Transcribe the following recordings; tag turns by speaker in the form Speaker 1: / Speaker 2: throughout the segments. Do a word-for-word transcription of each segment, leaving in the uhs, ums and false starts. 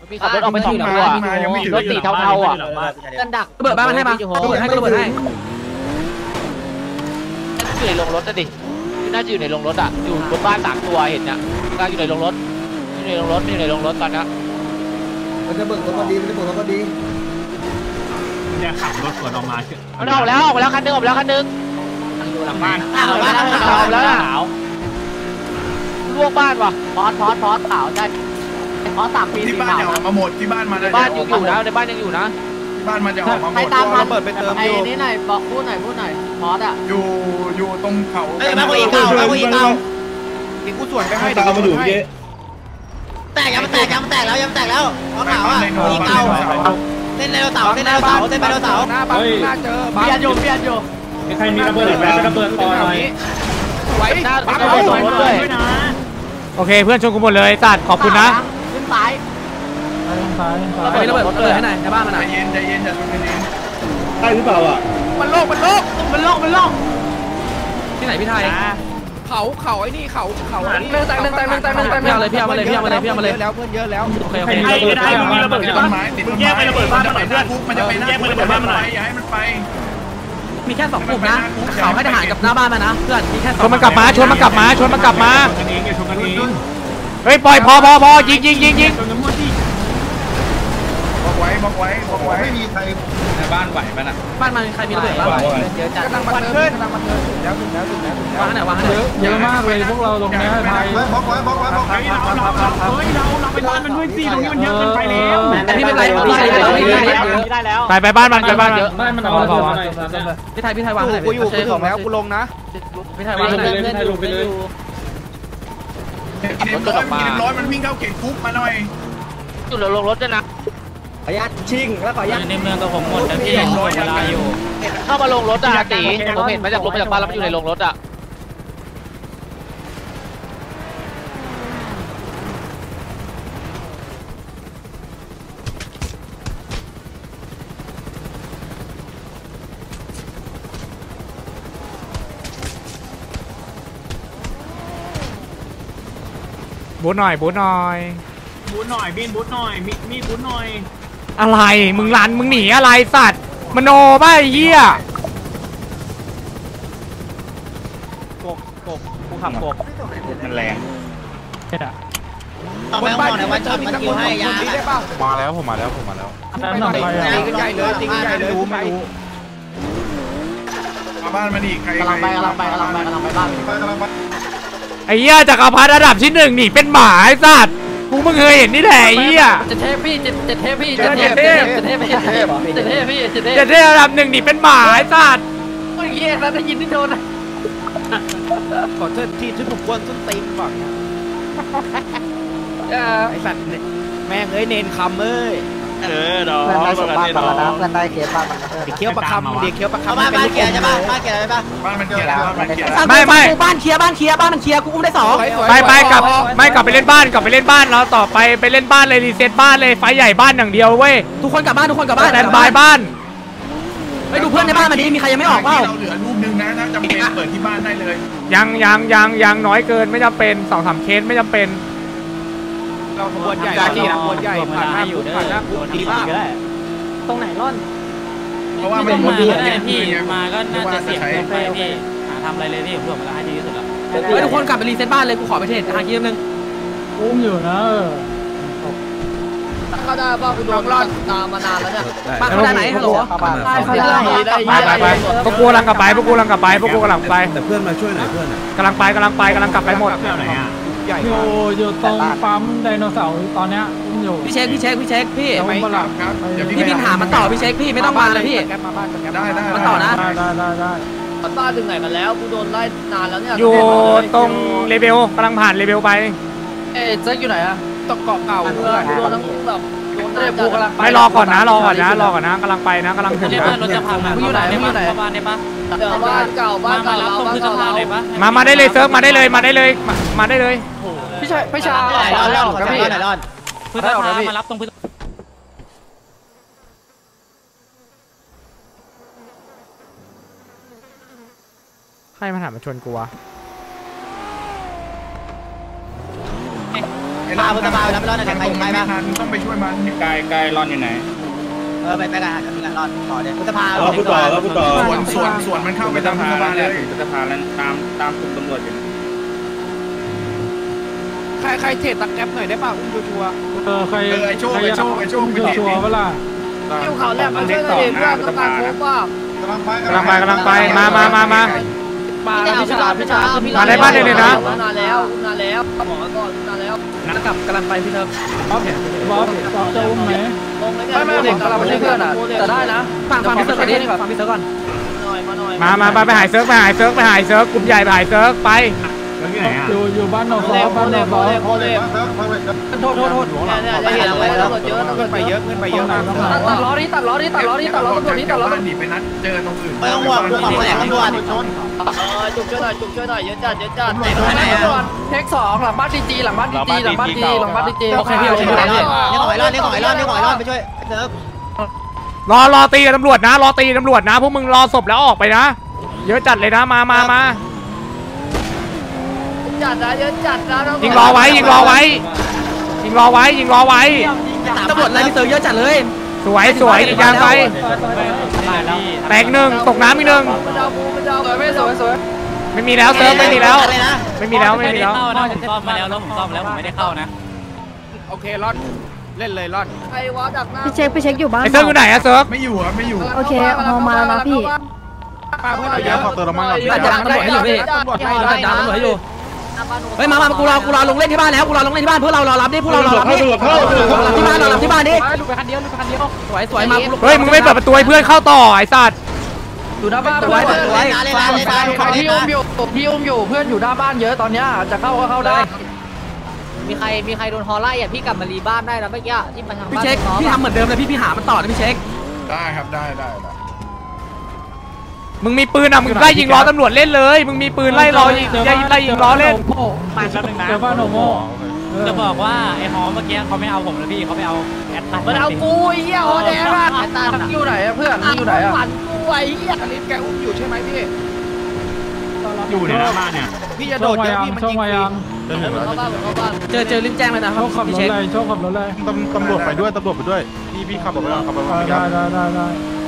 Speaker 1: มีขับรถออกไปสองตัวรถสีเทาๆอ่ะกันดัก
Speaker 2: ระเบิดบ้านมันให้มาระเบิดให้ระเบิดให้
Speaker 1: อยู่ในโรงรถน่ะดิน่าจะอยู่ในโรงรถอ่ะอยู่บนบ้านสามตัวเห็นเนี่ยกำลังอยู่ในโรงรถอยู่ในโรงรถอยู่ในโรงรถตอนนี้
Speaker 3: มันจะเบิกรถพอดีมันจะเบิกรถพอดี
Speaker 4: เนี่ยขับรถสวนออกมา
Speaker 1: มันออกแล้วออกแล้วคันนึงออกแล้วคันนึงอยู่หลังบ้านออกแล้วออกแล้วขาวล่วงบ้านวะพอสพอสพอสขาวได้พอสสามปี
Speaker 5: ที่บ้านจะออกมาหมดที่บ้านมาใน
Speaker 1: บ้านยังอยู่นะในบ้านยังอยู่นะ
Speaker 5: ที่บ้านมันจะออกมาหมด
Speaker 2: ตามมาเปิดไปเติมอยู่นี่หน่อยบอกพูดหน่อยพูดหน่อยพอสอ่ะ
Speaker 5: อยู่อยู่ตรงเขา
Speaker 2: เอ้ยมาคุยเก่ามาคุยเก่า
Speaker 5: มีกูส่วนไปให้
Speaker 3: ตามมาดูเยอะ
Speaker 2: แตกยังมันแตกยังมันแตกแล้วยังแตกแล้วพอสขาวอ่ะคุยเก่าเล่นไดโนเสาร์เล่นไดโนเสาร์เล่นไดโนเสาร์หน้าบ้านหน้าเจอเบียดอยู่เบียดอยู่
Speaker 4: ใครมีระเบิดแบระเบิดต่อหน่อย
Speaker 2: ไหวปั๊บ
Speaker 1: รถด้วย
Speaker 6: โอเคเพื่อนชนกูหมดเลยสัตว์ขอบคุณนะ
Speaker 2: ขึ้นซ้าย
Speaker 6: ไประเบิดรถเลยให้หน่อยในบ้านมันอ่ะ
Speaker 5: ใจเย็นใจเย็นอย่าชนกันเอง
Speaker 3: ใช่หรือเปล่าอ่ะ
Speaker 2: มันโลกมันโลกมันโลกมันโลก
Speaker 6: ที่ไหนพี่ไทย
Speaker 2: เขาเขาไอ้นี่เขาเขา
Speaker 6: เรื่องแต่งเรื่องแต่งเรื่องแต่งเรื่องแต่งพี่เอาเลยพี่เอามาเลยพี่เอามาเลยพี่เอามาเลย
Speaker 2: แล้วเพื่อนเยอะแล้ว
Speaker 6: โอเคโอเค
Speaker 4: ไอ้ไอ้มีระเบิดต้นไม้ติดต้นไม้แยกไประเบิดบ้านมันหน่อยเพื่อน
Speaker 5: มันจะไปแยกไประเบิดบ้านมันหน่อยอย่าให้มันไป
Speaker 6: มีแค่สองกลุ่มนะเขาให้ทหารกับหน้าบ้านมานะเพื่อนมีแค่ชนมันกลับมาชนมันกลับมาชนมันกลับมาเฮ้ยปล่อยพอพอพอยิงยิงยิงยิง
Speaker 5: บอกไว้บอกไว้บอกไว้
Speaker 3: ไม่มีใคร
Speaker 4: ในบ้านไหวป่ะน่ะ
Speaker 6: บ้านมันใครมีระเบิดบ้าง
Speaker 2: เดี๋ยวจัดกำลังมันขึ้นกำลังมันขึ้นแล้วถึงแล้วถึงแล้วถึงแล้ว
Speaker 6: วางไหนวางไหน
Speaker 4: เยอะมากเลยพวกเราตรงนี้ไทย
Speaker 3: บล็อกไว้บล็อกไว้บล็อกไว้
Speaker 4: เราเราเราเฮ้ยเราเราไปบ้านมันด้วยสิตรงนี้มันเยอะเกินไปแล้ว
Speaker 6: แต่พี่ไม่เป็นไรพี่ใช้ได้แล้วไปไปบ้านมันไปบ้าน
Speaker 4: บ้านมันเอาเบาๆ
Speaker 6: พี่ไทยพี่ไทยวางไหน
Speaker 2: กูอยู่กูของแล้วกูลงนะ
Speaker 6: พี่ไทยวางไหน
Speaker 4: พี่ไทยลงไปเลย
Speaker 5: กินเอ็มร้อยกินเอ็มร้อยมันวิ่งเข้าเขตคุกมาหน่อย
Speaker 1: อยู่ในโรงรถด้วยนะ
Speaker 2: ขออนุญาตชิงแล้วขออนุญาต
Speaker 4: ในเมืองกับผมหมดแต่พี่ยังรอเวลาอยู่
Speaker 1: เข้ามาลงรถอ่ะตีผมเห็นมาจากรถมาจากบ้านแล้วมันอยู่ในโรงรถอ่ะ
Speaker 6: บูทหน่อยบูทหน่อย
Speaker 4: บูทหน่อยบินบูทหน่อยมีมีบูทหน่อย
Speaker 6: อะไรมึงรันมึงหนีอะไรสัตว์มโนบ้าเหี้ย
Speaker 2: กบกบกูขับกบ
Speaker 4: มันแรง
Speaker 2: เอาไปเอาหน่อยวันชนมันคิวให้ยาได้ป่ะ
Speaker 4: มาแล้วผมมาแล้วผมมาแล้ว
Speaker 2: ตีกันใหญ่เลยตีกันใหญ่เลยรู้ไม่รู้
Speaker 5: มาบ้านมันอีกใคร
Speaker 2: กำลังไปกำลังไปกำลังไปกำลังไปบ้าน
Speaker 6: ไอ้เหี้ยจักรพรรดิระดับที่หนึ่งหนีเป็นหมาไอ้สัตว์กูเพิ่งเคยเห็นนี่แหละไอ้เหี้ย
Speaker 2: จะเทพพี่จะเทพพี่จะเทพพี่จะเทพพี่จะเทพพี่จะเทพพี่จะเทพ
Speaker 6: จะเทพระดับหนึ่งหนีเป็นหมาไอ้สัตว์
Speaker 2: โอ้ยเหี้ยแล้วได้ยินที่โดนขอโทษที่ที่ผมกวนส้นตีนก่อนไอ้สัตว์แม่งเอ้ยเนนคำเอ้ย
Speaker 4: เออเนาะเพื่อนได้สมบัติแล้วนะเพื่อนได้เคี้ยวปลา
Speaker 2: เด็กเคี้ยวปลาคำเด็กเคี้ยวปลาคำบ้านบ้านเคี้ยวใช่ป่ะบ้านเคี้ยวใช่ป่ะ
Speaker 5: บ้านมันเคี้ยวบ้านมันเคี้ยว
Speaker 6: ไม่ไม่
Speaker 2: บ้านเคี้ยวบ้านเคี้ยวบ้านมันเคี้ยวกูอุ้มได้สอง
Speaker 6: ไปไปกลับไม่กลับไปเล่นบ้านกลับไปเล่นบ้านแล้วต่อไปไปเล่นบ้านเลยรีเซ็ตบ้านเลยไฟใหญ่บ้านอย่างเดียวเว้ย
Speaker 2: ทุกคนกลับบ้านทุกคนกลับบ้าน
Speaker 6: แตนบายบ้าน
Speaker 2: ไปดูเพื่อนในบ้านมาดิมีใครยังไม่ออกเปล่า
Speaker 5: เราเหลือรูปนึงนะถ้าจำเป็นเปิดที่บ้านได้เลย
Speaker 6: ยังยังยังยังน้อยเกินไม่จำเป็นสองสามเคสไม่จำเป็น
Speaker 2: เราขบวนใหญ่ขบวนใหญ่ผ่านหน้าอยู่ผ่านหน้าดีมากตรงไหนร่อน
Speaker 5: เพราะว่ามันมันดู
Speaker 4: เยอะพี่มาก็น่าจะเสียงกาแฟพี่หาทำอะไรเลยพี่ผมรวมมาให้ดีที่สุดแล้ว
Speaker 6: เฮ้ยทุกคนกลับไปรีเซ็ตบ้านเลยกูขอไปเทสหาคิวนึง
Speaker 4: อุ้มอยู่นะ
Speaker 2: เขาได้บ้ากูโดนรอดตามมานานแล้วเนี่ย
Speaker 6: บ้านเขาได้ไหนฮัลโหล
Speaker 2: ได้ได้
Speaker 6: ไปไปไปพวกกูกำลังกลับไปพวกกูกำลังกลับไปพวกกูกำลังไป
Speaker 3: แต่เพื่อนมาช่วยหน่อยเพื่อน
Speaker 6: กำลังไปกำลังไปกำลังกลับไปหมด
Speaker 4: อยู่อยู่ตรงปั๊มไดโนเสาร์ตอนเนี้ยอยู่
Speaker 6: พี่เช็คพี่เช็คพี่เช็คพี่
Speaker 5: ไม่ครับ
Speaker 6: พี่พิมพ์หามันต่อพี่เช็คพี่ไม่ต้องมาเลยพี่
Speaker 5: ได้ได้
Speaker 6: มันต่อนะ
Speaker 4: ได้ได้ได้
Speaker 2: บ้านถึงไหนกันแล้วกูโดนไล่นานแล้วเนี่ย
Speaker 6: อยู่ตรงเลเวลกำลังผ่านเลเวลไป
Speaker 2: เอ๊ะเจ๊อยู่ไหนอะตกเกาะเก่ากูโดนทั้งแบบโดนเรียบกูกำลัง
Speaker 6: ไม่รอก่อนนะรอก่อนนะรอก่อนนะกำลังไปนะกำลังถึงนะ
Speaker 4: รถจะพังนะ
Speaker 2: มึงอยู่ไหนมึงอยู่ไหน
Speaker 4: บ้านได้ปะ
Speaker 2: เดี๋ยวบ้านเก่าบ้านเก่าเราบ้านเก่าเรา
Speaker 6: มามาได้เลยเซิร์ฟมาได้เลยมาได้เลยมาได้เลย
Speaker 2: พี่ชายพี่ชายไหนรอดแล้วครับพี่ไหนรอด
Speaker 4: พื้นที่มารับตรงพื้น
Speaker 6: ใครมาถามมาชวนกูวะ
Speaker 2: มาพุทธบาแล้วไม่รอดนะใครใครบ้าง
Speaker 5: ต้องไปช่วยมัน
Speaker 7: กายกายรอนอยู่ไหน
Speaker 2: เออไปไปกันกันกันรอดต่อเดี๋ยวพุทธบา
Speaker 3: เราพูดต่อเราพูดต่อ
Speaker 5: ส่วนส่วนส่วนมันเข้าไปตามพุทธบาเลย
Speaker 7: ถึงสะพานแล้วตามตามกลุ่มตำรวจอยู่
Speaker 6: ใครใครเทรดตักแก๊ปหน่อยได้ป่ะอุ้มชัวร์
Speaker 8: เออใคร
Speaker 5: เออไอโชคไอโชคไอโชคไป
Speaker 8: ชัวร์เวลา
Speaker 6: อยู่เขาแลบมาช่วยหน่อยเพื่อนต้องการโค้งป่ะ
Speaker 3: กำลังไป
Speaker 6: กำลังไปกำลังไปมามามามามาพิชาพิชามาได้บ้านเลยเลยนะนานแล้วนานแล้วหมอก่อนนานแล้วนักกลับกำลังไปพี่เทิร์บอส
Speaker 8: บอสจะอุ้มไหม
Speaker 6: ไม่ไม่ผมกำลังไปช่วยเพื่อนอ่ะแต่ได้นะฟังฟังพี่เทิร์ก่อนดิฟังพี่เทิร์ก่อนมามามาไปหายเซิร์ฟไปหายเซิร์ฟไปหายเซิร์ฟกลุ่มใหญ่ไปหายเซิร์ฟไป
Speaker 8: อยู่อยู่บ้านนอกบ้านนอก
Speaker 6: โทษโทษโทษเนี่ยเนี่ยเห็นอะไรตำรวจเยอะตำรวจไปเยอะเงินไปเยอะตัดล้อนี้ตัดล้อนี้ตัดล้อนี้ตัดล้อตำรวจนี้ตัดล้อ
Speaker 5: หนีไปนัดเจอตรงอื่น
Speaker 2: ไม่ต้องห่วงกูขอแหลกตำรวจ
Speaker 6: จุกช่วยหน่อยจุกช่วยหน่อยเยอะจัดเยอะจัดเทคสองหลังบ้านดีจีหลังบ้านดีจีหลังบ้านดีหลังบ้านดีจีโอเคพี่โอเค
Speaker 2: นี่ของไอรอนนี่ของไอรอนนี่ของไอรอนไปช่วยเซิร์ฟ
Speaker 6: รอรอตีกับตำรวจนะรอตีตำรวจนะพวกมึงรอศพแล้วออกไปนะเยอะจัดเลยนะมามามาจัดนะเยอะจัดนะยิงรอไว้ยิงรอไว้ยิงรอไว้ยิงรอไว้ตำรวจไล่พี่เต๋อเยอะจัดเลยสวยสวยยางไปแตกหนึ่งตกน้ำอีกหนึ่งไม่มีแล้วเซิร์ฟไม่มีแล้วไม่มีแล้วไม่มีแล้ว
Speaker 4: ผมซ่อมมาแล้วแล้วผมซ่อมแล้วผมไม่ได้เข้านะ
Speaker 6: โอเครอดเล่นเลยรอด
Speaker 9: พี่เช็คพี่เช็คอยู่บ้าน
Speaker 6: ไอเซิร์ฟอยู่ไหนอะเซิร์ฟ
Speaker 5: ไม่อยู่อ่ะไม่อยู่
Speaker 9: โอเคเอามาแล้วนะพี่
Speaker 6: ป้าเพื่อนเราเยอะขอตัวเรามาก่อนจัดตำรวจให้อยู่พี่ตำรวจให้จัดตำรวจให้อยู่เฮ้ยมามากูรอกูรอลงเล่นที่บ้านแล้วกูรอลงเล่นที่บ้านเพื่อเรารอรับดิพวกเรารอรับดิที่บ้านรอรับที่บ้านดิลุกไปคันเดียวลุกไปคันเดียวสวยสวยมาเฮ้ยมึงไม่เปิดประตูให้เพื่อนเข้าต่อไอ้สัตว์อยู่หน้าบ้านสวยสวยพี่อุ้มอยู่พี่อุ้มอยู่เพื่อนอยู่หน้าบ้านเยอะตอนนี้จะเข้าก็เข้าได้
Speaker 1: มีใครมีใครโดนฮอไล่อ่ะพี่กลับมารีบ้านได้แล้วเมื่อกี้ที่มาทางบ้าน
Speaker 6: พี่เช็คพี่ทำเหมือนเดิมเลยพี่พี่หามันต่อนะพี่เช็ค
Speaker 5: ได้ครับได้ได้ได้
Speaker 6: มึงมีปืนอ่ะมึงไล่ยิงล้อตำรวจเล่นเลยมึงมีปืนไล่ล้อยิงไล่ยิงล้อเล่น
Speaker 4: มาแป๊บนึงนะ
Speaker 8: เจอบ้านโนโม
Speaker 4: จะบอกว่าไอ้หอเมื่อกี้เขาไม่เอาผมเลยพี่เขาไม่เอาแอดตัน
Speaker 6: มันเอากูไอ้เหี้ยโอแดงอ่ะอยู่ไหนอะเพื่อนอยู่ไหนอะฝันกูไอ้เหี้ยอลิสแกอุ้มอยู่ใช่ไหมพี่
Speaker 7: อยู่ในหน้าบ้านเนี่ย
Speaker 6: พี่จะโดดเยอะพี่มันยิงฟรีเจอเจอลิ้นแจ้งเลยนะค
Speaker 8: โช
Speaker 6: รับ
Speaker 8: คขับร
Speaker 6: พี่
Speaker 8: ถ
Speaker 6: เช็ค
Speaker 8: เลยโชคขับรถเลย
Speaker 3: ตำรวจไปด้วยตำรวจไปด้วยพี่พี่ขับรถไปขับรถ
Speaker 8: ได้ได้ได้ได้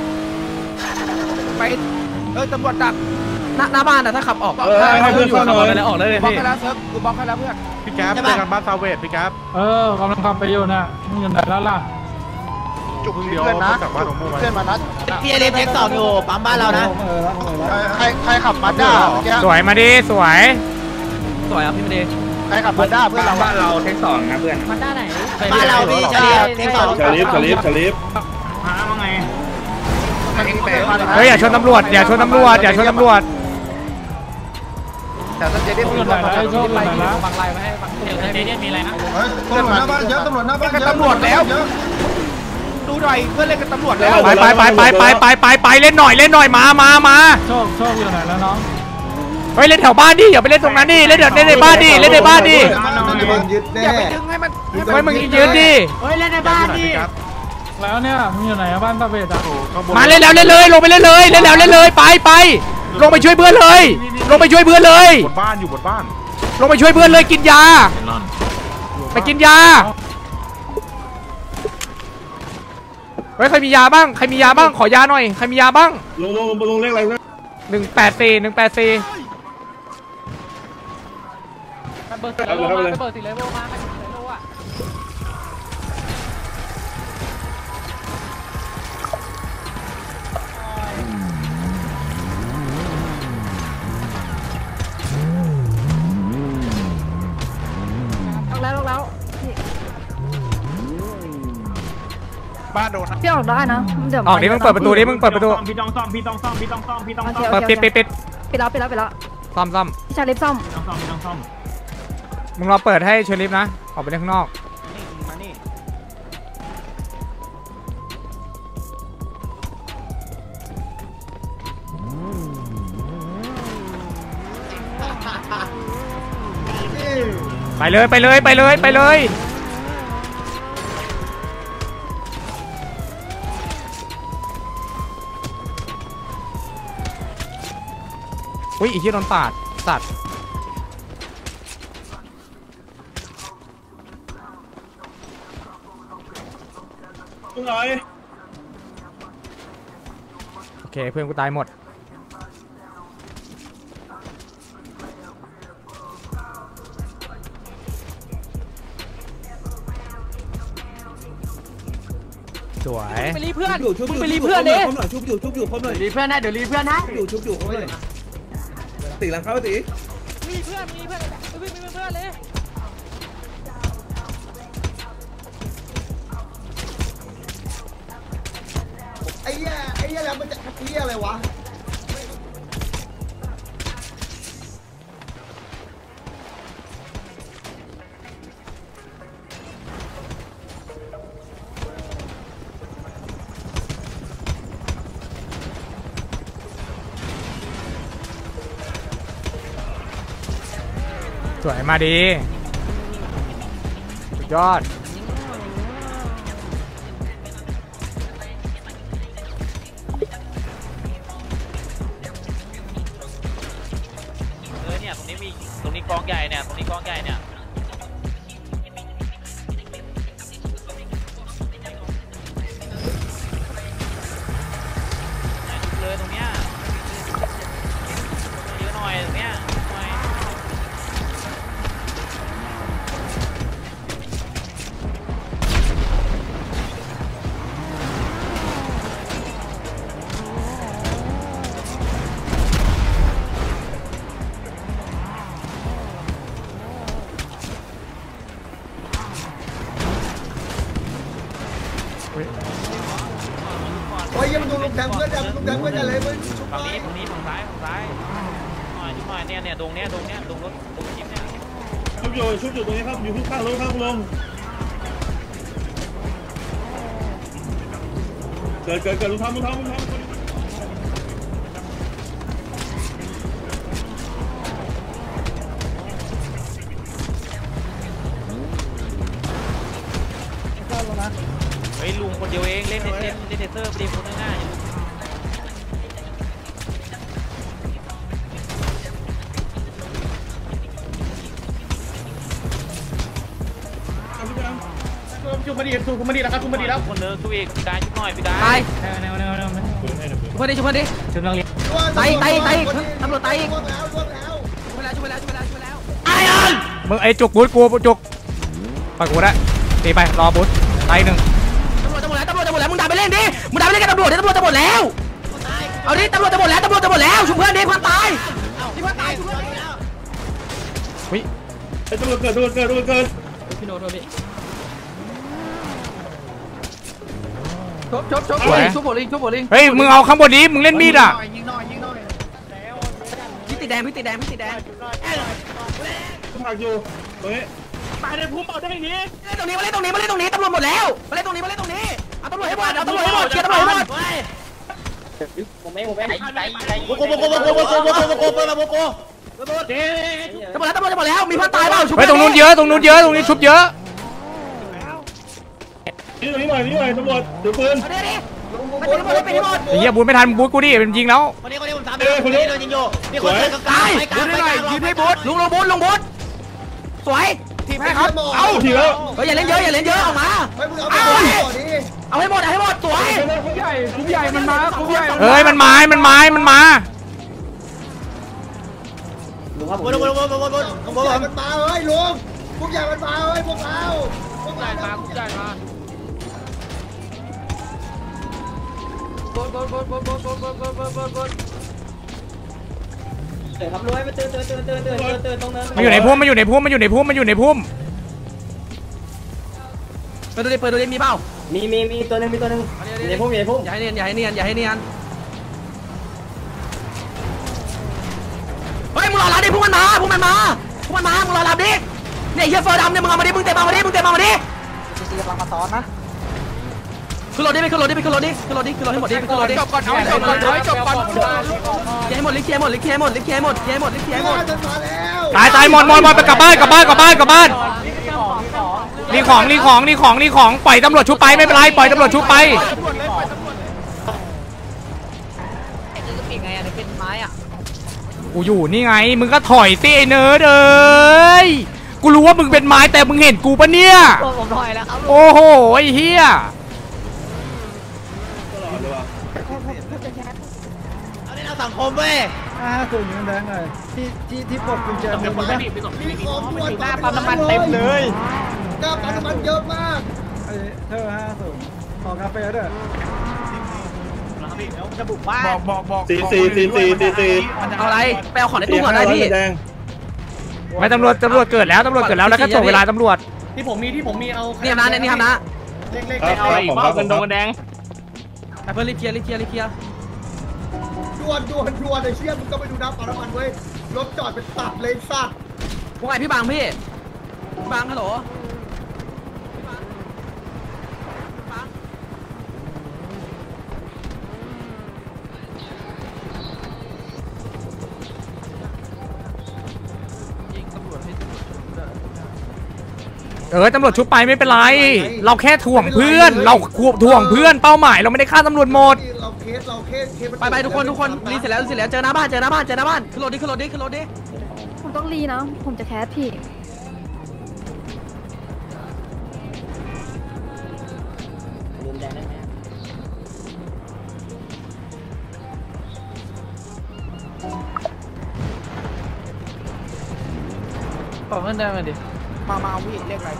Speaker 6: ไปเออตำรวจดักหน้าหน้าบ้านนะถ้าขับออก
Speaker 3: เออให้เพื่อนเข้าหน่อย
Speaker 6: ออกเลยบล็อกให้แล้วเซิร์ฟกูบล็อกให้แล้วเพื่อน
Speaker 3: พี่แก๊ปเจอกันบ้านซาเวตพี่แก๊ป
Speaker 8: เออกำลังขับไปอยู่นะมึงอยู่ไหนแล้วล่ะ
Speaker 3: จุกเดียวกลับบ้านของมู่มา
Speaker 2: พี่เอเลนเทคสองอยู่ปั๊มบ้านเรานะ
Speaker 3: ใครใครขับมาด้า
Speaker 6: สวยมาดิสวยสวยครับพี่มาดิ
Speaker 3: ใครขับมาด้าเพื่อนเรา
Speaker 7: บ้านเราเทคสองนะเพื่อน
Speaker 1: มันด้านไหน
Speaker 2: บ้านเราพี่เฉลี่ยเทคสอง
Speaker 3: ชาลิฟชาลิฟชาลิฟ
Speaker 7: หาว่าไง
Speaker 6: เฮ้ยอย่าชนตำรวจอย่าชนตำรวจอย่าชนตำรวจ
Speaker 3: แต่ถ้าเจดี้
Speaker 8: โชคอยู่ไหนแล้วโชคอยู่ไหนแล้ว
Speaker 6: บางไลน์มาให้บาง
Speaker 4: เดี๋ยวเดี๋ยวมีอะไรนะ
Speaker 3: ตำรวจหน้าบ้านเยอะตำรวจหน้าบ้านเยอะ
Speaker 6: ตำรวจแล้วดูหน่อยเพื่อนเล่นกับตำรวจแล้ว
Speaker 3: ไป
Speaker 6: ไปไปไปไปไปไปไปเล่นหน่อยเล่นหน่อยมามามา
Speaker 8: โชคโชคอยู่ไหนแล้วน้อง
Speaker 6: เฮ้ยเล่นแถวบ้านดิอย่าไปเล่นตรงนั้นดิเล่นเล่นในบ้านดิเล่นในบ้านดิ
Speaker 3: ยึดแน่
Speaker 6: อย่าไปดึงให้มันเฮ้ยมึงยืนดิ
Speaker 1: เฮ้ยเล่นในบ้านดิ
Speaker 8: แล้วเนี่ยมึงอยู่ไหนบ้านตาเวทอ่ะ
Speaker 6: มาเล่นแล้วเล่นเลยลงไปเล่นเลยเล่นแล้วเล่นเลยไปไปลงไปช่วยเพื่อนเลยลงไปช่วยเพื่อนเลย
Speaker 3: บนบ้านอยู่บนบ้าน
Speaker 6: ลงไปช่วยเพื่อนเลยกินยาไปกินยาเฮ้ยใครมียาบ้างใครมียาบ้างขอยาหน่อยใครมียาบ้าง
Speaker 3: ลงลงลงเลขอะไรนะ
Speaker 6: หนึ่งแปดสี่หนึ่งแปดสี่
Speaker 1: เบอร์สี่เลเวลมาเบอร์สี่เลเวลมาเลเวลอ่ะ
Speaker 9: ออกแล้วออกแล้วพี่
Speaker 5: บ้านโดน
Speaker 9: พี่ออกได้นะเดี๋ยว
Speaker 6: ออกดิมึงเปิดประตูดิมึงเปิดประตู
Speaker 7: พี่ต้องซ่อมพี่ต้องซ่อมพี่ต้องซ่อมพี่ต้อง
Speaker 9: โอ
Speaker 7: ซ่อม
Speaker 9: เคโอ
Speaker 6: เปิด
Speaker 9: เค
Speaker 6: ปิดปิดปิด
Speaker 9: ปิดแล้วปิดแล้วปิดแล้ว
Speaker 6: ซ่อมซ่อม
Speaker 9: พี่ชาลิฟซ่อม
Speaker 7: พี่ต้องซ่อมพี่ต้องซ่อม
Speaker 6: มึงรอเปิดให้เชอริฟนะออกไปเล่นข้างนอก
Speaker 2: มานี่
Speaker 6: ไปเลยไปเลยไปเลยไปเลยอุ้ยอีกที่โดนปาดสัตว์โอเคเพื่อนกูตายหมดสวยไปรีเพื่อนมึงไปรีเพื่อนดิชุบอยู่ชุบอยู่พร้อมหน่อยรีเพื่อนนะเดี๋ยวรีเพื่อนนะอยู่ชุบอยู่พร้อมหน่อยตีหลังเข้าตีมีเพื่อนมีเพื่อนมีเพื่อนมีเพื่อนเลย
Speaker 3: ไอ้เหี้ยไอ้เหี้ยแล้วมันจะเหี้ยอะไรวะ
Speaker 6: สวยมาดีสุดยอด
Speaker 1: เออเนี่ยตรงนี้มีตรงนี้กองใหญ่เนี่ยตรงนี้กองใหญ่เนี่ยเลยตรงเนี้ยเยอะหน่อยตรงเนี้ย
Speaker 3: โอ้ยยังดูลุงแทงเพื่อนยังลุงแทงเพื่อนอะไรมึง
Speaker 1: ฝั่งนี้ฝั่งนี้ฝั่งซ้ายฝั่งซ้ายหน่อยชุบหน่อยเนี่ยเนี่ยตรงเนี้ยตรงเนี้ยตรงรถตรงจิ๊บเนี่ยชุบอยู่ชุบอยู่ตรงนี้ครับอยู่ข้างรถครับลงเกิดเกิดเกิดลุงทำลุงทำลุงทำเฮ้ยลุงคนเดียวเองเล่นเล่นเล่นเล่นเทเซอร์ไปดิคนง่ายชุบมาดีชุบมาดีแล้วครับชุบมาดีแล้วคนเดินชุบอีกพี่กายชุบหน่อยพี่กายไปเร็วเร็วเร็วเร็วชุบมาดีชุบมาดีชุบนักเรียนไต่ไต่ไต่ตำรวจไต่ชุบแล้วชุบแล้วชุบแล้วชุบแล้วชุบแล้วไอ้ยันมึงไอ้จุกบูทกูจุกไปกูได้ตีไปรอบูทไต่หนึ่งตำรวจจะหมดแล้วตำรวจจะหมดแล้วมึงด่าไปเล่นดิมึงด่าไปเล่นกับตำรวจดิตำรวจจะหมดแล้วเอาดิตำรวจจะหมดแล้วตำรวจจะหมดแล้วชุบเพื่อนดิเพื่อนตายเพื่อนตายชุบเพื่อนเฮ้ยไอ้ตำรวจเกิดตำรวจเกิดตำรวจเกิดพี่โน้ตด้วยพี่ชบชบชบชุบโบลิ่งชุบโบลิ่งเฮ้ยมึงเอาข้างบนนี้มึงเล่นมีดอ่ะยิงหน่อยยิงหน่อยพี่ติดแดงพี่ติดแดงพี่ติดแดงชุบผักอยู่เฮ้ยตายในพุ่มเอาได้อย่างนี้เล่นตรงนี้มาเล่นตรงนี้มาเล่นตรงนี้ตำรวจหมดแล้วมาเล่นตรงนี้มาเล่นตรงนี้เอาตำรวจให้หมดเอาตำรวจให้หมดเชียร์ตำรวจให้หมดผมไม่ผมไม่โกโกโกโกโกโกโกโกโกโกโกโกโกโกโกตำรวจแล้วตำรวจจะหมดแล้วมีเพื่อนตายเปล่าชุบไปตรงนู้นเยอะตรงนู้นเยอะตรงนี้ชุบเยอะนี่ตรงนี้หน่อยนี่หน่อยตำรวจถือปืนไปที่หมดไปที่หมดเฮียบูทไม่ทันบูทกูดิเป็นยิงแล้วคนนี้คนนี้ผมตามไปคนนี้โดนยิงอยู่มีคนเดินกลางไปกลางไปกลางยิงให้บูทลุงลงบูทลงบูทสวยทีมให้ครับเอาทีแล้วเฮ้ยอย่าเล่นเยอะอย่าเล่นเยอะออกมาเอาเอาให้หมดเอาให้หมดสวยคุกใหญ่คุกใหญ่มันมาคุกใหญ่เฮ้ยมันมามันมามันมาลุงครับผมลุงลุงลุงลุงลุงลุงมันมาเฮ้ยลุงคุกใหญ่มันมาเฮ้ยพวกเราคุกใหญ่มาคุกใหญ่มาบนบนบนบนบนบนบนบนบนบนบนเตือนครับรวยมาเตือนเตือนเตือนเตือนเตือนเตือนตรงนั้นมันอยู่ในพุ่มมันอยู่ในพุ่มมันอยู่ในพุ่มมันอยู่ในพุ่มเปิดดูดิเปิดดูดิมีเปล่ามีมีมีตัวนึงมีตัวนึงในพุ่มในพุ่มอย่าให้เนียนอย่าให้เนียนอย่าให้เนียนเฮ้ยมึงรอรับดิพุ่งมันมาพุ่งมันมาพุ่งมันมามึงรอรับดิเนี่ยเฮียเฟอร์ดำเนี่ยมึงเอามาดิมึงเตะมาดิมึงเตะมาดิซีกำลังมาซ้อนนะขึ้นรถดิไปขึ้นรถดิไปขึ้นรถดิขึ้นรถดิขึ้นรถให้หมดดิไปขึ้นรถดิจบก่อนเอาจบก่อนเอาจบก่อนเคลียร์หมดลิเคลียร์หมดลิเคลียร์หมดลิเคลียร์หมดเคลียร์หมดลิเคลียร์หมดตายตายหมดหมดหมดไปกลับบ้านกลับบ้านกลับบ้านกลับบ้านรีของรีของรีของรีของปล่อยตำรวจชุบไปไม่เป็นไรปล่อยตำรวจชุบไปกูอยู่นี่ไงมึงก็ถอยสิไอ้เนิร์ดเอ้ยกูรู้ว่ามึงเป็นไม้แต่มึงเห็นกูปะเนี่ยผมถอยแล้วครับโอ้โหไอ้เหี้ย
Speaker 2: มเว้ย
Speaker 8: ห้าศูนย์ยังแดงหน่อยที่ที่ที่ปลดกุญแจมือมีป่ะ
Speaker 3: มีของด่วน
Speaker 2: หน้าปั๊มน้ำมันเต็มเลย
Speaker 3: หน้าปั๊มน้ำมันเยอะมาก
Speaker 8: ไอ้เธอห้าศูนย์ขอกาแฟด้วย
Speaker 2: จะบุกบ้าน
Speaker 5: บอกบอกบอก
Speaker 10: สี่สี่สี่สี่สี่สี่
Speaker 6: เอาอะไรไปเอาของในตู้ก่อนได้พี่
Speaker 10: แดง
Speaker 6: ไม่ตำรวจตำรวจเกิดแล้วตำรวจเกิดแล้วแล้วก็ส่งเวลาตำรวจ
Speaker 1: ที่ผมมีที่ผมมีเอา
Speaker 6: นี่ทำนะนี่ทำนะ
Speaker 3: เล็กๆ
Speaker 10: เอาอีกบ้ากันโดนแดง
Speaker 6: ไปเพื่อนรีบเคลียร์รีบเคลียร์รีบเคลียร์
Speaker 3: ด่วนด่วนด่วนไอ้เชี่ยมึงก็ไปดูน้ำปั๊มน้ำมันเว้ยรถจอดเป็นตับเลยสัตว์
Speaker 6: พวกไงพี่บางพี่พี่บางฮัลโหลเออตำรวจชุบไปไม่เป็นไรเราแค่ถ่วงเพื่อนเราถ่วงเพื่อนเป้าหมายเราไม่ได้ฆ่าตำรวจหมด
Speaker 3: เราเคสเราเคสเคส
Speaker 6: ไปไปทุกคนทุกคนรีเสร็จแล้วรีเสร็จแล้วเจอหน้าบ้านเจอหน้าบ้านเจอหน้าบ้านขึ้นรถดิขึ้นรถดิขึ้นรถดิ
Speaker 9: ผมต้องรีนะ ผมจะแคสพี่
Speaker 6: บอกเพื่อนได้ไหมดิ
Speaker 2: มามาพี่เรียกอะไร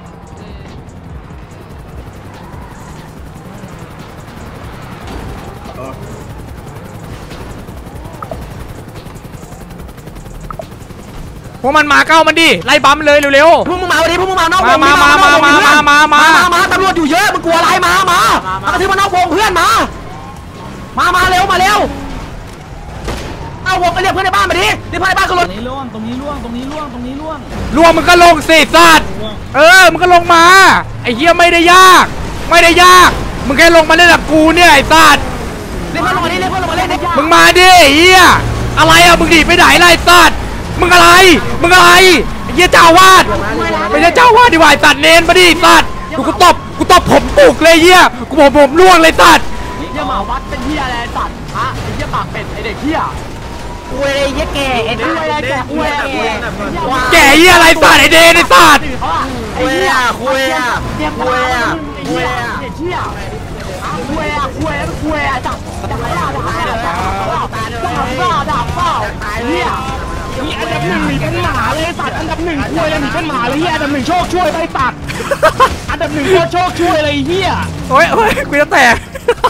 Speaker 6: พวกมันมาเก้ามันดิไล่ปั๊มเลยเร็วๆพวกมึงมาวันนี้พวกมึงมานอกวงมามามามามามามามาตำรวจอยู่เยอะมึงกลัวอะไรมามามากระทืบมานอกวงเพื่อนมามามาเร็วมาเร็วเอาวงไปเรียกเพื่อนในบ้านมาดิเรียกเพื่อนในบ้านขึ้นรถ
Speaker 8: ตรงนี้ล่วงตรงนี้ล่วงตรงนี้ล่วงตรงนี้ล่วง
Speaker 6: รวมมึงก็ลงสิสัตว์เออมึงก็ลงมาไอ้เหี้ยไม่ได้ยากไม่ได้ยากมึงแค่ลงมาเล่นกับกูเนี่ยไอ้สัตว์เรียกเพื่อนลงมาดิเรียกเพื่อนลงมาเล่นมึงมาดิเหี้ยอะไรอ่ะมึงดีไปไหนล่ะไอ้สัตว์มึงอะไรมึงอะไรไอ้เหี้ยเจ้าวาดไม่ใช่เจ้าวาดดิวายสัตว์เนนมาดิสัตว์กูกูตบกูตบผมปุกเลยเหี้ยกูผมผมล่วงเลยสัตว์
Speaker 2: เหี้ยหมาวัดเป็นเหี้ยอะไรสัตว์ฮะไอ้เหี้ยปากเป็ดไอ้เด็กเหี้ยอวยไอ้เหี้ยแก่ไอ้อวยอะไรแก่อวยแก่
Speaker 6: แก่เหี้ยอะไรสัตว์ไอ้เดนไอ้สัตว์
Speaker 2: คุยอ่ะคุยอ่ะคุยอ่ะคุยอ่ะเหี้ยคุยอ่ะคุยอ่ะคุยอ่ะจับจับบ้าจับบ้าจับบ้าจับบ้าเหี้ยนี่อันดับหนึ่งหนีเป็นหมาเลยสัตว์อันดับหนึ่งคุยแล้วหนีเป็นหมาเลยเหี้ยอันดับหนึ่งโชคช่วยไปสัตว์อันดับหนึ่งโชคช่วยเลยเหี้ย
Speaker 6: โอ้ยโอ้ยกูจะแตก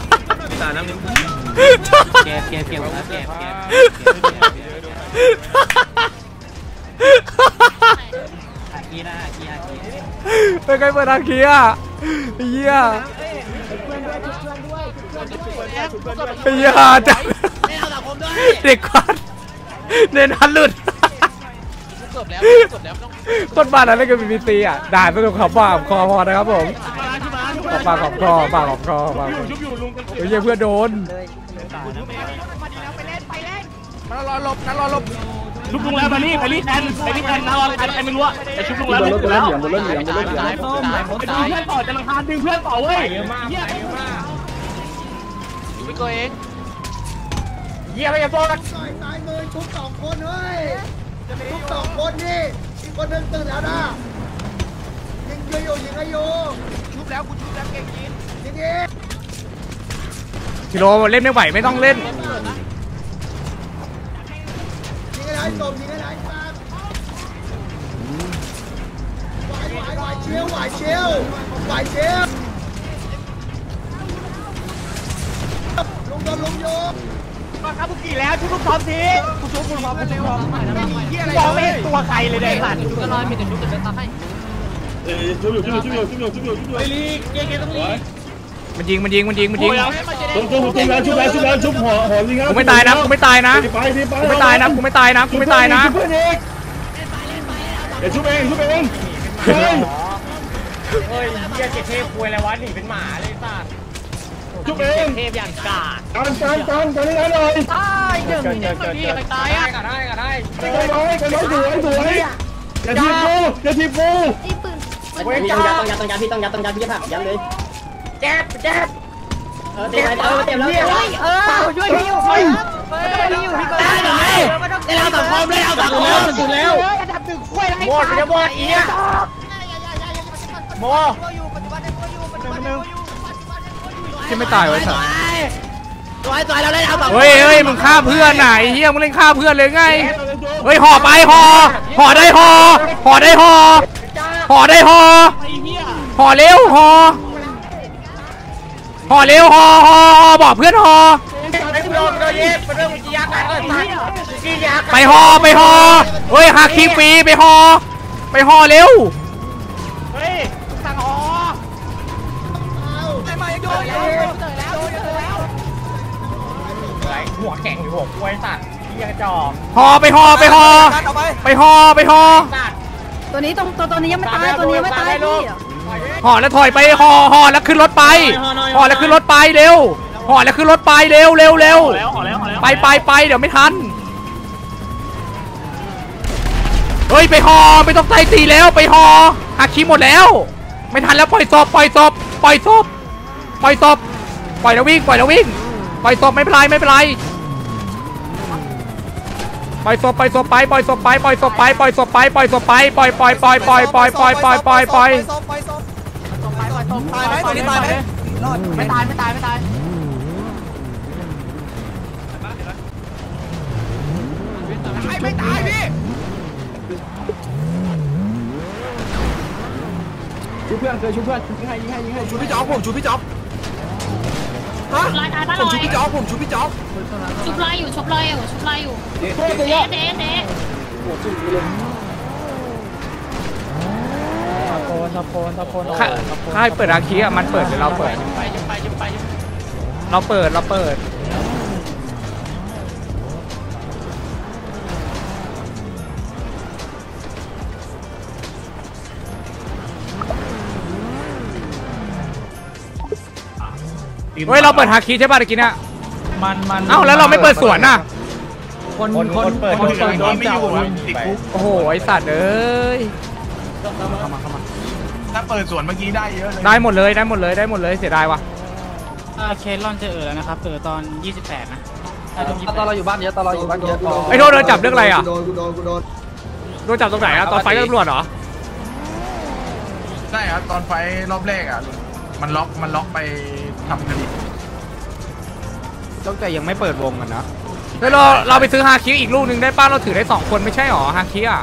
Speaker 4: เก็บเก็บเก็บเก็บเก็บอากีนะอากีอากี
Speaker 6: เป็นไงเปิดอาเคียเหี้ยเหี้ยจังเด็กควันเน้นฮันหลุดต้นบ้านอะไรกับบีบีซีอ่ะด่าสนุกขับปากคอพอนะครับผมปากของคอปากของคอปากเฮ้ยเพื่อนโดน
Speaker 2: นั่นรอหลบนั่นรอหลบ
Speaker 7: ชุบลุงแล้วมานี่ไปรีแทนไปรีแทนนะรอใครใครไม่รู้อะไปชุบลุงแล้วชุบแล้วไอ้ดึงเพื่อนต่อจะรังคาดึงเพื่อนต่อเว้ยเหี้ย
Speaker 2: ไม่ตัวเอง
Speaker 7: เหี้ยอะไรกันโซ่กัน
Speaker 3: ตายตายเลยทุกสองคนเฮ้ยทุกสองคนนี่อีกคนนึงตื่นแล้วนะยิงโยยิงไอโย
Speaker 2: ชุบแล้วกูชุบแล้วเก่งยิง
Speaker 3: ยิงเอง
Speaker 6: กิโลเล่นไม่ไหวไม่ต้องเล่น
Speaker 3: ยิงไอ้ไหนตบยิงไอ้ไหนปากไหวไหวไหวเชียวไหวเชียวไหวเชียวลงโดนลงโย
Speaker 2: มาครับบุกี้แล้วชุบลูกทอมทีกูชุบกูพร้อมกูชุบพร้อมไม่มีเหี้ยอะไรบอกไม่เห็นตัวใครเลยเด็กสัตว์
Speaker 4: ชุบกันน้อยมีแต่ชุบแต่จะทำให้
Speaker 10: เอ้ยชุบอยู่ชุบอยู่ชุบอยู่ชุบอยู่ชุบอยู่ชุบอยู่
Speaker 7: ไปรีเกย์เกย์ต้องรี
Speaker 6: มันยิงมันยิงมันยิงมันยิง
Speaker 10: ชุบชุบชุบแล้วชุบแล้วชุบแล้วชุบหัวหัวยิงครับ
Speaker 6: กูไม่ตายนะกูไม่ตายนะ
Speaker 10: ไปไปไป
Speaker 6: กูไม่ตายนะกูไม่ตายนะกูไม่ตายนะ
Speaker 10: ชุบเพื่อนเองเดี๋ยวชุบเองชุบเองเฮ้ย
Speaker 7: เฮ้ยเหี้ยเกย์เทพคุยอะไรวะหนีเป็นหมาเลยสัตว์
Speaker 10: ชุบเอง
Speaker 7: เทพอย่างกาด
Speaker 10: การการการการนี้หน่อย
Speaker 2: ตายหนึ่งหนึ่งนี่ไปตายอ่ะ
Speaker 7: ก็ได้ก็ได้
Speaker 10: กันน้อยกันน้อยสวยสวยอย่าทีบกูอย่าทีบกู
Speaker 9: ไอ้ปืน
Speaker 7: เว้ยจ้าต้องยัดต้องยัดพี่ต้องยัดต้องยัดพี่ผักยัดเลยแจ๊บแจ๊บเออเต็มแล้วเต็มแล้ว
Speaker 2: เออช่วยพี่อยู่เฮ้ยพี่อยู่พี่ก็ได้เลยได้เราสังคมได้เราสังคมสุดแล้วอันดับหนึ่งคุยอะไร
Speaker 7: หมดจะหมดอีอ่ะโม
Speaker 6: ที่ไม่ตายวะสัตว์
Speaker 1: สวยสวยเราเล่นเอาสอง
Speaker 6: เฮ้ยเฮ้ยมึงฆ่าเพื่อนไหนเฮียมึงเล่นฆ่าเพื่อนเลยไงเฮ้ยห่อไปห่อห่อได้ห่อห่อได้ห่อห่อได้ห่อห่อเร็วห่อห่อเร็วห่อห่อบอกเพื่อนห่อไปห่อไปห่อเฮ้ยหักคิงฟรีไปห่อไปห่อเร็วเฮ้ยสั่งห่อไอ้มายังโดนอยู่หัวแข็งหรือหัวกล้วยสัตว์ที่ยังจอมห่อไปห่อไปห่อไปห่อไปห่อ
Speaker 9: ตัวนี้ตรงตัวตัวนี้ยังไม่ตายตัวนี้ยังไม่ตายพี่
Speaker 6: ห่อแล้วถอยไปห่อห่อแล้วขึ้นรถไปห่อแล้วขึ้นรถไปเร็วห่อแล้วขึ้นรถไปเร็วเร็วเร็วไปไปไปเดี๋ยวไม่ทันเฮ้ยไปห่อไม่ต้องไต่ตีแล้วไปห่อหักคีหมดแล้วไม่ทันแล้วปล่อยศพปล่อยศพปล่อยศพปล่อยศพปล่อยแล้ววิ่งปล่อยแล้ววิ่งปล่อยศพไม่เป็นไรไม่เป็นไรปล่อยศพปล่อยศพไปปล่อยศพไปปล่อยศพไปปล่อยศพไปปล่อยศพไปปล่อยปล่อยปล่อยปล่อยปล่อยปล่อยปล่อยปล่อยปล่อย
Speaker 1: ตายไหมตัวนี้ตายไหมไม่ตายไม่ตายไม่ตายไม่ตายพี่
Speaker 2: ชูเพื่อนเคยชูเพื่อนยิงให้ยิงให้ยิงให้
Speaker 1: ชูพี่จ๊อบผมชูพี่จ๊อบ
Speaker 11: ฮะลอยตายปะลอย
Speaker 1: ผมชูพี่จ๊อบผมชูพี่จ๊อบ
Speaker 11: ชุบลอยอยู่ชุบลอยอยู่ชุบลอยอยู่เด๊ะเด๊ะเด๊ะ
Speaker 2: ตะโกนตะโกนตะโกน
Speaker 6: ค่ายเปิดอาคีอ่ะมันเปิดหรือเราเปิดเราเปิดเราเปิดเฮ้ยเราเปิดฮาคีใช่ป่ะตะกี้เนี่ย
Speaker 2: มันมัน
Speaker 6: เอ้าแล้วเราไม่เปิดสวนน่ะ
Speaker 2: คนคนเปิดคนเปิดโดนไม่อยู่
Speaker 6: ติดคุกโอ้โหไอสัตว์เอ้ย
Speaker 5: ถ้าเปิดสวนเมื่อกี้ได้เยอะเลย
Speaker 6: ได้หมดเลยได้หมดเลยได้หมดเลยเสียดายว่ะ
Speaker 4: เคสลอนจะเออแล้วนะครับเออตอนยี่สิบแปดนะ
Speaker 2: ตอนเราอยู่บ้านเยอะตอนเราอยู่บ้านเยอะ
Speaker 6: ไอโดนโดนจับเรื่องอะไรอ่ะ
Speaker 3: โดนกูโดนกูโดน
Speaker 6: โดนจับตรงไหนอ่ะตอนไฟตำรวจเหรอ
Speaker 5: ใช่ครับตอนไฟรอบแรกอ่ะมันล็อกมันล็อกไปทำคดี
Speaker 6: ตั้งแต่ยังไม่เปิดวงกันนะแล้วเราเราไปซื้อฮาคิอีกลูกหนึ่งได้ป้าเราถือได้สองคนไม่ใช่หรอฮาคิอ่ะ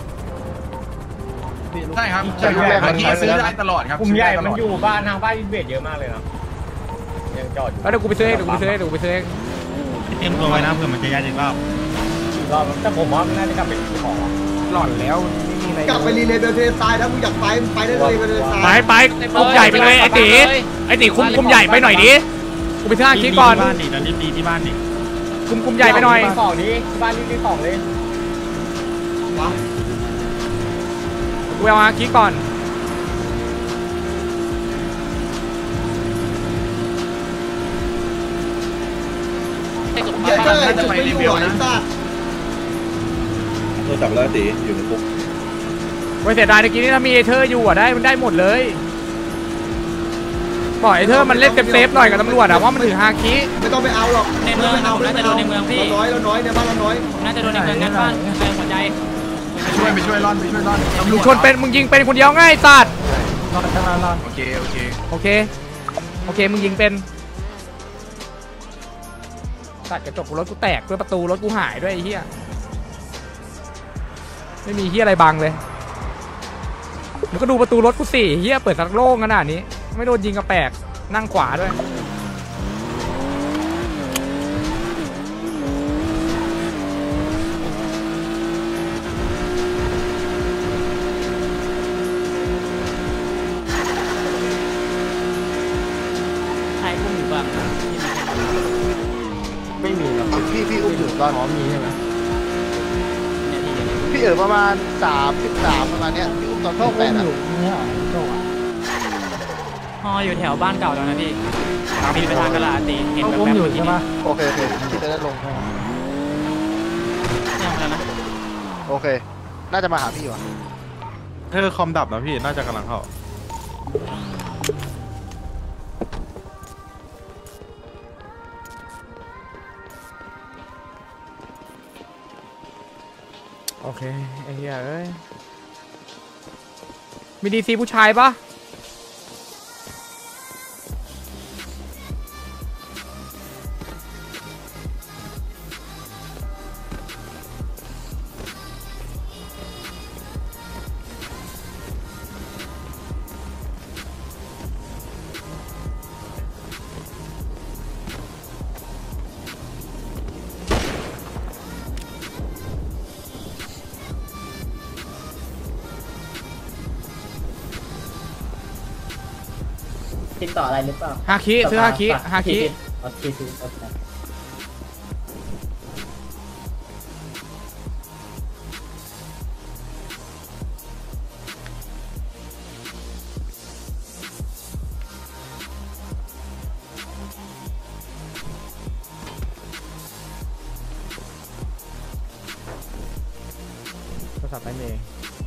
Speaker 5: ใช่ครับใช่ครับฮาคิซื้อได้ตลอดครับ
Speaker 2: กลุ่มใหญ่มันอยู่บ้านทางบ้านอินเวดเยอะมากเลยนะยังจอดอยู่
Speaker 6: แล้วเดี๋ยวกูไปซื้อเองเดี๋ยวกูไปซื้อเองเดี๋ยวกูไปซื้อเอง
Speaker 7: เตรียมตัวไว้นะเผื่อมันจะย้ายอีกรอบ
Speaker 2: รอบแต่ผมว่ามันน่าจะกลับไปที่หอ
Speaker 6: หล่อนแล้ว
Speaker 3: กลับไปรีเลย์เบลเทสไตล์ถ้ามึงอยากไปไปได้เลยเบลเทสไตล์
Speaker 6: ไปไปคุมใหญ่ไปเลยไอ้ตีไอ้ตีคุมคุมใหญ่ไปหน่อยดิกูไปซื้อฮาคิก่อน
Speaker 7: บ้านดิตอนนี้ตีที่บ้านดิ
Speaker 6: คุมคุมใหญ่ไปหน่อย
Speaker 2: ของนี้บ้านรีบๆของเลย
Speaker 6: กูเอาฮาคิก่อน
Speaker 3: เยอะเลยจุดไม่อยู่ไอ้สัตว์
Speaker 10: โทรศัพท์แล้วตีอยู่ในคุก
Speaker 6: ไว้เสียดายเมื่อกี้นี่ถ้ามีเอเธอร์อยู่อ่ะได้มันได้หมดเลยปล่อยเอเธอร์มันเล่นเซฟๆหน่อยกับตำรวจอ่ะว่ามันถือฮาคิ
Speaker 3: ไม่ต้องไปเอาหรอก
Speaker 4: ในเมืองน่าจะโดนในเมืองพี่
Speaker 3: เราน้อยเราน้อยในบ้านเราน้อย
Speaker 4: น่าจะโดนในเมืองงั้นบ้านใครหัวใจ
Speaker 5: ไปช่วยไปช่วยร่อนไปช่วยร่อน
Speaker 6: มึงชนเป็นมึงยิงเป็นคนเดียวง่ายสัตว์
Speaker 5: โอเคโอเค
Speaker 6: โอเคโอเคมึงยิงเป็นตัดกระจกรถกูแตกด้วยประตูรถกูหายด้วยไอ้เหี้ยไม่มีเหี้ยอะไรบังเลยมึงก็ดูประตูรถกูสิเหี้ยเปิดสักโล่งขนาดนี้ไม่โดนยิงกระแปลกนั่งขวาด้วย
Speaker 4: ใครอุ้มอยู่บ้าง
Speaker 3: ไม่มีหรอกพี่พี่อุ้มอยู่ตอนหมอมีใช่ไหมพี่เอ๋อประมาณสามสิบสามประมาณเนี้ยพี่อุ้มตอนที่แปดอ่ะ
Speaker 4: ฮออยู่แถวบ้านเก่าแล้วนะพี่มีไปทางกะลาตีเห็นแบบแบบอยู่ใช่ไหม
Speaker 3: โอเคโอเคที่จะได้ลง
Speaker 4: ยังแล้วนะ
Speaker 3: โอเคน่าจะมาหาพี่วะ
Speaker 10: เธอคอมดับนะพี่น่าจะกำลังเข้า
Speaker 6: โอเคไอ้เหี้ยเอ้ยมีดีซีผู้ชายปะ
Speaker 2: ติดต่ออะไรหรือเปล่า
Speaker 6: ฮาคิซื้อฮาคิฮาคิ
Speaker 2: โอเคซื้อโอเค
Speaker 6: โทรศัพท์ไปเมย์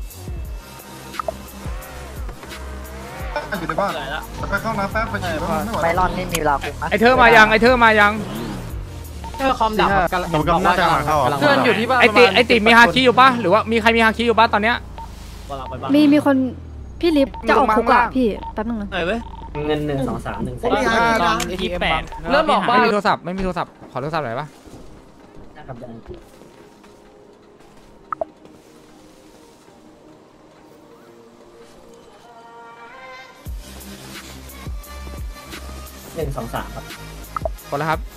Speaker 3: อยู่ในบ้านไปเข้าน้ำแป๊บไปฉี่แล้วไม่ไหว
Speaker 2: ไปรอนนี่มีเวลาคุมนะ
Speaker 6: ไอเธอมายังไอเธอมายัง
Speaker 2: เธอคอมดับ
Speaker 3: ผมกำลังน่าจะมาเข้า
Speaker 6: เพื่อนอยู่ที่บ้านไอติไอติมีฮาคิอยู่ปะหรือว่ามีใครมีฮาคิอยู่ปะตอนเนี้ย
Speaker 9: มีมีคนพี่ลิฟจะออกคุกอ่ะพี่แป๊บนึงนะ
Speaker 2: เงินหนึ่งสองสามหนึ่ง
Speaker 3: ผมมีห้านะ
Speaker 4: ยี่แปด
Speaker 6: เริ่มบอกว่าไม่มีโทรศัพท์ไม่มีโทรศัพท์ขอโทรศัพท์หน่อยปะ
Speaker 2: นะครับหนึ่งสองสามครับ
Speaker 6: กดแล้วครับ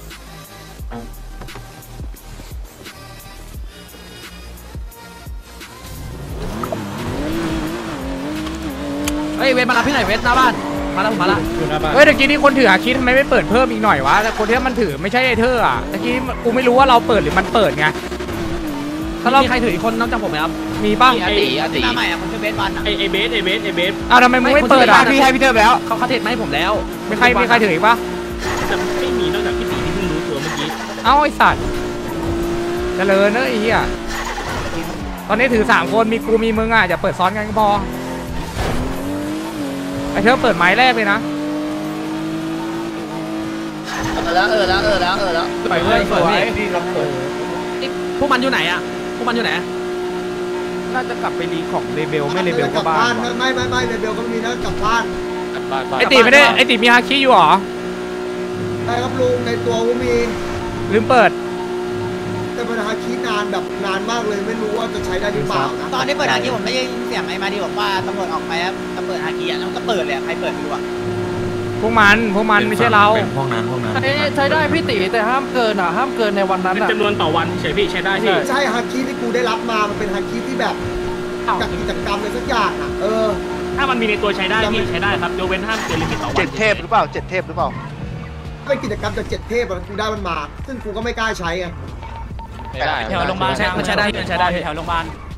Speaker 6: เฮ้ยเวทมารับพี่หน่อยเวทหน้าบ้านมาแล้วมาละเฮ้ยตะกี้นี่คนถือฮาคิทำไมไม่เปิดเพิ่มอีกหน่อยวะแต่คนที่มันถือไม่ใช่ไอเธออ่ะตะกี้กูไม่รู้ว่าเราเปิดหรือมันเปิดไงถ้าเรามีใครถืออีกคนนอกจากผมไหมครับมีป่ะ
Speaker 4: อาติอาติใหม่อะคนชื่อเบสบันไอไอเบสไอเบสไอเบส
Speaker 6: อ้าวทำไมมึงไม่เปิดอ่ะ
Speaker 1: พี่ให้พี่เทิร์แล้วเขาเขาเทรดมาให้ผมแล้ว
Speaker 6: มีใครมีใครถืออีกป่ะ
Speaker 4: แต่ไม่มีนอกจากพี่ตีที่เพิ่งรู้ตัวเมื่อกี้
Speaker 6: เอ้าไอสัตว์เจริญเนอะไอ้เหี้ยตอนนี้ถือสามคนมีกูมีมึงอ่ะอย่าเปิดซ้อนกันก็พอไอเธอเปิดไม้แรกเลยนะ
Speaker 3: เออแล้วเออแล้วเออแล้วเออแล้ว
Speaker 6: ไปเรื่อยสวย
Speaker 1: พวกมันอยู่ไหนอ่ะพวกมันอยู่ไหน
Speaker 6: น่าจะกลับไปรีของเลเบลไม่เลเบล
Speaker 3: กลั
Speaker 6: ก็
Speaker 3: บ
Speaker 6: บ้า
Speaker 3: บ้าน
Speaker 6: น
Speaker 3: ไม่ไม่ไม่เลเบลก็มีนะกลับบ้าน
Speaker 6: ไอติไม่ได้ไอติมีฮาคิอยู่หรอ
Speaker 3: ใช่ครับลุงในตัวผมมี
Speaker 6: ลืมเปิด
Speaker 3: แต่เป็นฮาคินานแบบนานมากเลยไม่รู้ว่าจะใช้ได้หรือเปล่านะ
Speaker 4: ตอนที่เปิดฮากีผมได้ยินเสียงไอ้มาดีบอกว่าตำรวจออกไปครับจะเปิดฮากีอ่ะแล้วก็เปิดเลยใครเปิดไม่รู้อ่ะ
Speaker 6: พวกมันพวกมันไม่ใช่เรา
Speaker 5: พวกนั้นพวกนั้น
Speaker 1: ใช้ได้พี่ตีแต่ห้ามเกินอ่ะห้ามเกินในวันนั้นอ่ะ
Speaker 4: จำนวนต่อวันเฉยพี่ใช้ได้พี่
Speaker 3: ใช่ฮาคิที่กูได้รับมามันเป็นฮาคิที่แบบจากกิจกรรมอะไรสักอย่างอ่ะเออ
Speaker 4: ถ้ามันมีในตัวใช้ได้พี่ใช้ได้ครับยกเว้นห้ามเกินลิมิตต่อวัน
Speaker 3: เจ็ดเทพหรือเปล่าเจ็ดเทพหรือเปล่าเป็นกิจกรรมจากเจ็ดเทพกูได้มันมา ซึ่งกูก็ไม่กล้าใช้ไง
Speaker 4: แถวโรงพยาบาล
Speaker 1: มันใช้ได้มันใช้ได้
Speaker 4: แถวโรงพยาบาล